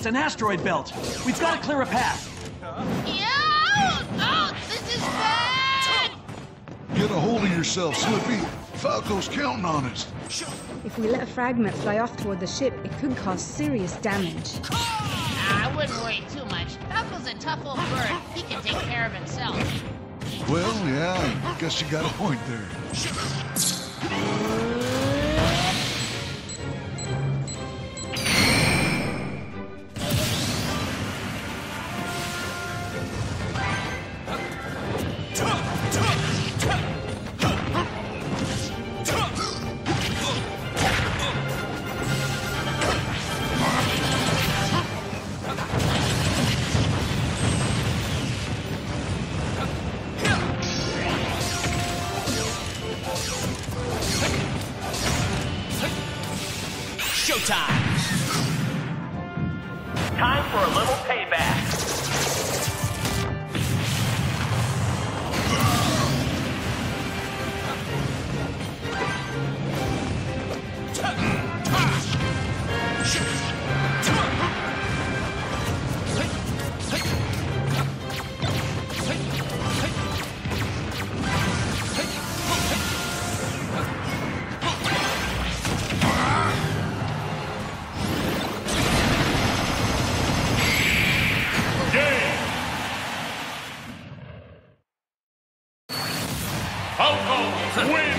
It's an asteroid belt. We've got to clear a path. Yeah! Oh, this is bad! Get a hold of yourself, Slippy. Falco's counting on us. If we let a fragment fly off toward the ship, it could cause serious damage. I wouldn't worry too much. Falco's a tough old bird. He can take care of himself. Well, yeah, I guess you got a point there. Showtime! Time for a little payback. Falcons win!